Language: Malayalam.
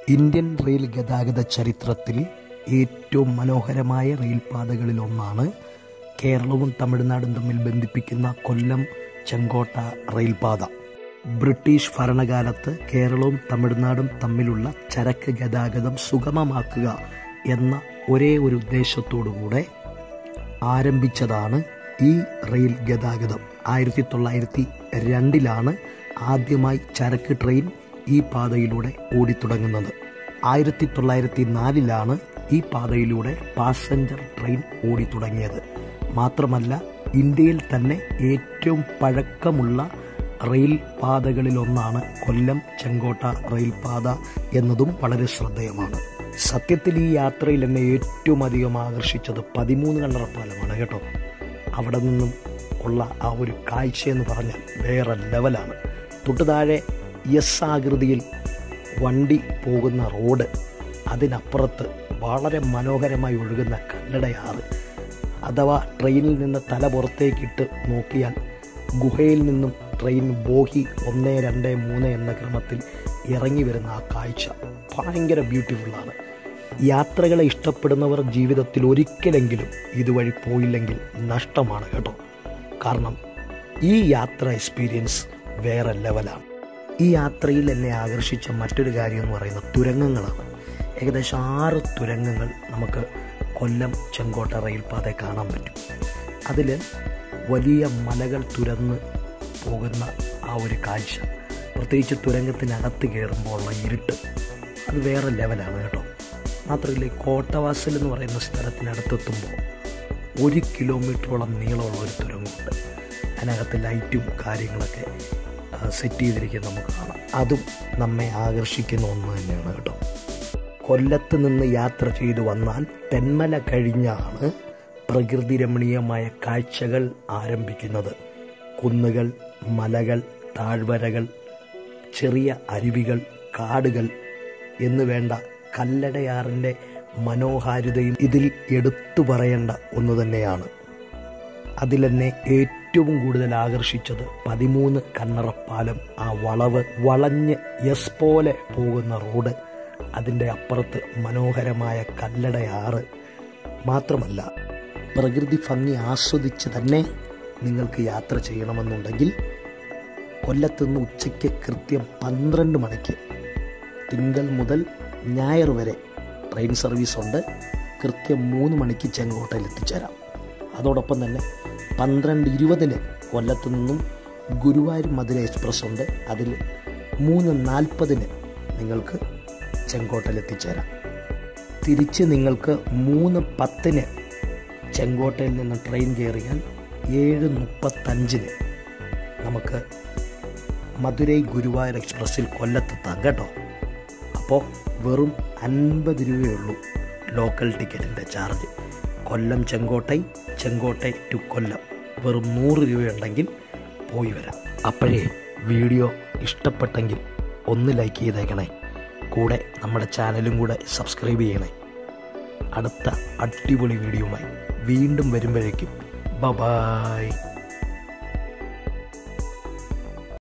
ഇന്ത്യൻ റെയിൽ ഗതാഗത ചരിത്രത്തിൽ ഏറ്റവും മനോഹരമായ റെയിൽപാതകളിലൊന്നാണ് കേരളവും തമിഴ്നാടും തമ്മിൽ ബന്ധിപ്പിക്കുന്ന കൊല്ലം ചെങ്കോട്ട റെയിൽപാത. ബ്രിട്ടീഷ് ഭരണകാലത്ത് കേരളവും തമിഴ്നാടും തമ്മിലുള്ള ചരക്ക് ഗതാഗതം സുഗമമാക്കുക എന്ന ഒരേ ഒരു ഉദ്ദേശത്തോടുകൂടെ ആരംഭിച്ചതാണ് ഈ റെയിൽ ഗതാഗതം. 1902 ആദ്യമായി ചരക്ക് ട്രെയിൻ ഈ പാതയിലൂടെ ഓടിത്തുടങ്ങുന്നത്. 1904 ഈ പാതയിലൂടെ പാസഞ്ചർ ട്രെയിൻ ഓടിത്തുടങ്ങിയത്. മാത്രമല്ല, ഇന്ത്യയിൽ തന്നെ ഏറ്റവും പഴക്കമുള്ള റെയിൽ പാതകളിലൊന്നാണ് കൊല്ലം ചെങ്കോട്ട റെയിൽപാത എന്നതും വളരെ ശ്രദ്ധേയമാണ്. സത്യത്തിൽ ഈ യാത്രയിൽ എന്നെ ഏറ്റവും അധികം ആകർഷിച്ചത് 13 കണ്ണറപ്പാലമാണ് കേട്ടോ. അവിടെ നിന്നും ഉള്ള ആ ഒരു കാഴ്ചയെന്ന് പറഞ്ഞാൽ വേറെ ലെവലാണ്. തൊട്ടു താഴെ എസ് ആകൃതിയിൽ വണ്ടി പോകുന്ന റോഡ്, അതിനപ്പുറത്ത് വളരെ മനോഹരമായി ഒഴുകുന്ന കല്ലടയാറ്. അഥവാ ട്രെയിനിൽ നിന്ന് തല പുറത്തേക്കിട്ട് നോക്കിയാൽ ഗുഹയിൽ നിന്നും ട്രെയിൻ ബോഗി 1, 2, 3 എന്ന ക്രമത്തിൽ ഇറങ്ങി വരുന്ന ആ കാഴ്ച ഭയങ്കര ബ്യൂട്ടിഫുള്ളാണ്. യാത്രകളെ ഇഷ്ടപ്പെടുന്നവർ ജീവിതത്തിൽ ഒരിക്കലെങ്കിലും ഇതുവഴി പോയില്ലെങ്കിൽ നഷ്ടമാണ് കേട്ടോ. കാരണം ഈ യാത്ര എക്സ്പീരിയൻസ് വേറെ ലെവലാണ്. ഈ യാത്രയിൽ എന്നെ ആകർഷിച്ച മറ്റൊരു കാര്യം എന്ന് പറയുന്നത് തുരങ്കങ്ങളാണ്. ഏകദേശം 6 തുരങ്കങ്ങൾ നമുക്ക് കൊല്ലം ചെങ്കോട്ട റെയിൽപാതയെ കാണാൻ പറ്റും. അതിൽ വലിയ മലകൾ തുരന്ന് പോകുന്ന ആ ഒരു കാഴ്ച, പ്രത്യേകിച്ച് തുരങ്കത്തിനകത്ത് കയറുമ്പോൾ ഉള്ള ഇരുട്ട്, അത് വേറെ ലെവലാണ് കേട്ടോ. മാത്രമല്ല, ഈ കോട്ടവാസൽ എന്ന് പറയുന്ന സ്ഥലത്തിനടുത്തെത്തുമ്പോൾ 1 കിലോമീറ്ററോളം നീളമുള്ള ഒരു തുരങ്കമുണ്ട്. അതിനകത്ത് ലൈറ്റും കാര്യങ്ങളൊക്കെ സെറ്റ് ചെയ്തിരിക്കുന്നത് നമുക്ക് കാണാം. അതും നമ്മെ ആകർഷിക്കുന്ന ഒന്ന് തന്നെയാണ് കേട്ടോ. കൊല്ലത്ത് നിന്ന് യാത്ര ചെയ്തു വന്നാൽ തെന്മല കഴിഞ്ഞാണ് പ്രകൃതി രമണീയമായ കാഴ്ചകൾ ആരംഭിക്കുന്നത്. കുന്നുകൾ, മലകൾ, താഴ്വരകൾ, ചെറിയ അരുവികൾ, കാടുകൾ എന്ന് വേണ്ട കല്ലടയാറിൻ്റെ മനോഹാരിതയും ഇതിൽ എടുത്തു പറയേണ്ട ഒന്ന് തന്നെയാണ്. അതിലെന്നെ ഏറ്റവും കൂടുതൽ ആകർഷിച്ചത് 13 കണ്ണറപ്പാലം. ആ വളവ്, വളഞ്ഞ് എസ് പോലെ പോകുന്ന റോഡ്, അതിൻ്റെ അപ്പുറത്ത് മനോഹരമായ കല്ലടയാറ്. മാത്രമല്ല, പ്രകൃതി ഭംഗി ആസ്വദിച്ച് തന്നെ നിങ്ങൾക്ക് യാത്ര ചെയ്യണമെന്നുണ്ടെങ്കിൽ കൊല്ലത്തുനിന്ന് ഉച്ചയ്ക്ക് കൃത്യം 12 മണിക്ക് തിങ്കൾ മുതൽ ഞായർ വരെ ട്രെയിൻ സർവീസ് ഉണ്ട്. കൃത്യം 3 മണിക്ക് ചെങ്കോട്ടയിൽ എത്തിച്ചേരാം. അതോടൊപ്പം തന്നെ 12:20 കൊല്ലത്ത് നിന്നും ഗുരുവായൂർ മധുര എക്സ്പ്രസ് ഉണ്ട്. അതിൽ 3:40 നിങ്ങൾക്ക് ചെങ്കോട്ടയിൽ എത്തിച്ചേരാം. തിരിച്ച് നിങ്ങൾക്ക് 3:10 ചെങ്കോട്ടയിൽ നിന്ന് ട്രെയിൻ കയറിയാൽ 7:35 നമുക്ക് മധുരൈ ഗുരുവായൂർ എക്സ്പ്രസ്സിൽ കൊല്ലത്തെത്താം കേട്ടോ. അപ്പോൾ വെറും 50 രൂപയുള്ളൂ ലോക്കൽ ടിക്കറ്റിൻ്റെ ചാർജ്. കൊല്ലം ചെങ്കോട്ടൈ ടു കൊല്ലം വെറും 100 രൂപയുണ്ടെങ്കിൽ പോയി വരാം. അപ്പോഴേ വീഡിയോ ഇഷ്ടപ്പെട്ടെങ്കിൽ ഒന്ന് ലൈക്ക് ചെയ്തേക്കണേ. കൂടെ നമ്മുടെ ചാനലും കൂടെ സബ്സ്ക്രൈബ് ചെയ്യണേ. അടുത്ത അടിപൊളി വീഡിയോയുമായി വീണ്ടും വരുമ്പോഴേക്കും ബൈ.